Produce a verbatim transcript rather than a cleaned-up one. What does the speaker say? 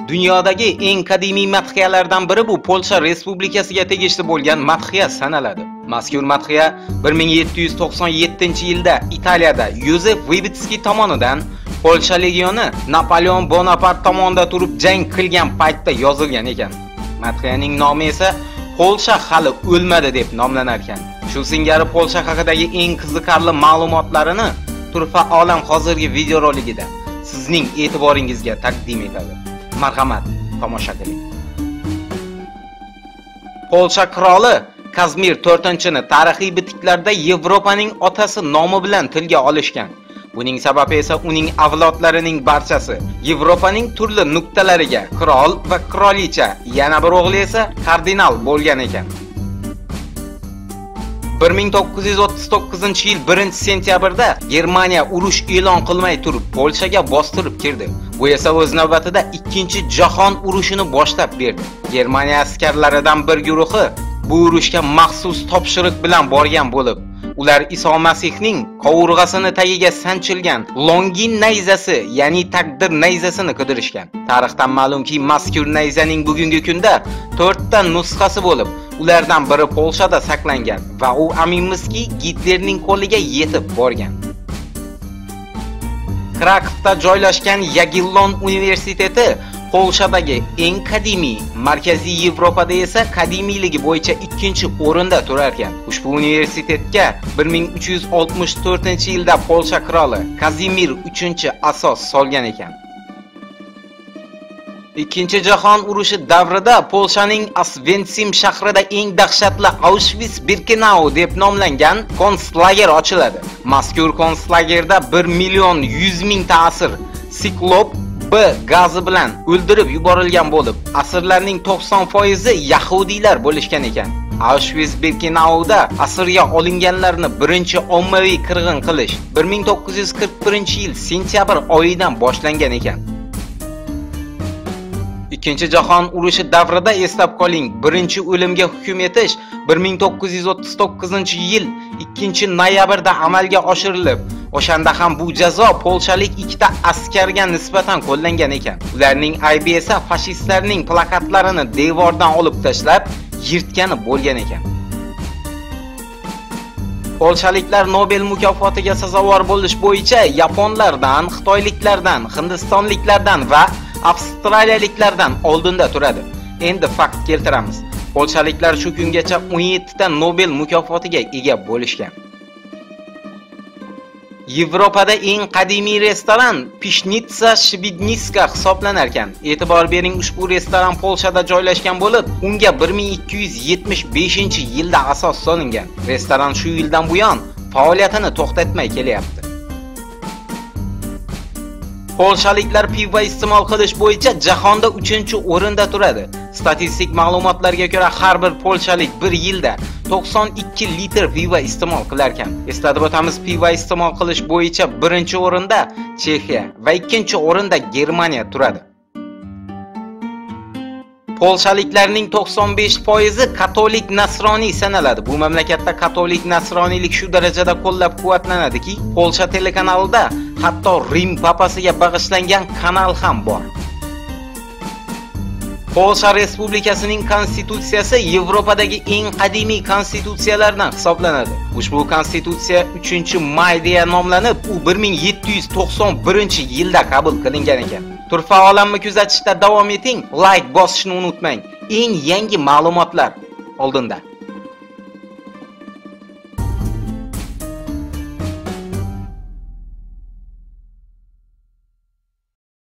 Dunyodagi eng qadimiy madhiyalardan biri bu Polsha Respublikasiga tegishli bo'lgan madhiya sanaladi. Mazkur madhiya bir ming yetti yuz to'qson yettinchi yilda Italiyada Yozef Vivitskiy tomonidan Polsha legioni Napoleon Bonapart tomonidan turib jang qilgan paytda yozilgan ekan. Madhiyaning nomi esa Polsha hali o'lmadi deb nomlanar ekan. Shu singari Polsha haqidagi eng qiziqarli ma'lumotlarini Turfa olam hozirgi videorolikida sizning e'tiboringizga taqdim etadi. Marhamat, tomosha qiling. Polsha qiroli Kazimir to'rtinchini tarixiy bitiklarda Yevropaning otasi nomi bilan tilga olishgan. Buning sababi esa uning avlodlarining barchasi Yevropaning turli nuqtalariga qirol va qirolicha, yana bir o'g'li esa kardinal bo'lgan ekan. bir ming to'qqiz yuz o'ttiz to'qqizinchi yil birinchi sentyabrda Germaniya urush e'lon qilmay turib Polshaga bostirib kirdi. Bu esa o'z navbatida ikkinchi jahon urushini boshlab berdi. Germaniya askarlaridan bir guruhi bu urushga maxsus topshiriq bilan borgan bo'lib, ular Iso Masihning qovurg'asini tagiga sanchilgan Longin nayzasi, ya'ni taqdir nayzasini qidirishgan. Tarixdan ma'lumki, mazkur nayzaning bugungi kunda to'rtta nusxasi bo'lib, ulardan biri Polshada saqlangan va u aminmizki Gitlerning qo'liga yetib borgan. Krakovda joylashgan Yagellon universiteti Polshadagi eng qadimiy, Markaziy Yevropada esa qadimiyligi bo'yicha ikkinchi o'rinda turar ekan. Ushbu universitetga bir ming uch yuz oltmish to'rtinchi yilda Polsha qiroli Kazimir uchinchi asos solgan ekan. Ikkinchi jahon urushi davrida Polshaning Osvensim shahrida eng dahshatli Auschwitz-Birkenau deb nomlangan konslager ochiladi. Mazkur konslagerda bir million yuz ming ta asir siklop B gazi bilan o'ldirib yuborilgan bo'lib, asirlarning to'qson foizi yahudiylar bo'lishgan ekan. Auschwitz-Birkenauda asirga olinganlarni birinchi ommaviy qirg'in qilish bir ming to'qqiz yuz qirq birinchi yil sentyabr oyidan boshlangan ekan. Ikkinchi jahon urushi davrida eslab qoling, birinchi o'limga hukm etish bir ming to'qqiz yuz o'ttiz to'qqizinchi yil ikkinchi noyabrda amalga oshirilib, o'shanda ham bu jazo polshalik ikkita askarga nisbatan qo'llangan ekan. Ularning aybi esa fashistlarning plakatlarini devordan olib tashlab, yirtgani bo'lgan ekan. Polshaliklar Nobel mukofotiga sazovor bo'lish bo'yicha yaponlardan, xitoyliklardan, hindistonliklardan va avstraliyaliklardan oldinda turadi. Endi fakt keltiramiz. Polshaliklar shu kungacha o'n yetti ta Nobel mukofotiga ega bo'lishgan. Yevropada eng qadimiy restoran Pishnitsa Shibidniska hisoblanar ekan. E'tibor bering, ushbu restoran Polshada joylashgan bo'lib, unga bir ming ikki yuz yetmish beshinchi yilda asos solingan. Restoran shu yildan buyon faoliyatini to'xtatmay kelyapti. Polshaliklar pivo iste'mol qilish bo'yicha jahonda uchinchi o'rinda turadi. Statistik ma'lumotlarga ko'ra, har bir polshalik bir yilda to'qson ikki litr pivo iste'mol qilar ekan. Eslatib o'tamiz, pivo iste'mol qilish bo'yicha birinchi o'rinda Chexiya va ikkinchi o'rinda Germaniya turadi. Polshaliklarning to'qson besh foizi katolik nasroniy sanaladi. Bu mamlakatda katolik nasroniylik shu darajada qo'llab-quvvatlanadiki, Polsha telekanalida hatto Rim papasiga bag'ishlangan kanal ham bor. Polsha Respublikasining konstitutsiyasi Yevropadagi eng qadimiy konstitutsiyalardan hisoblanadi. Ushbu konstitutsiya uchinchi may deya nomlanib, u bir ming yetti yuz to'qson birinchi yilda qabul qilingan ekan. Turfa olamni kuzatishda davom eting, like bosishni unutmang. Eng yangi ma'lumotlar oldinda.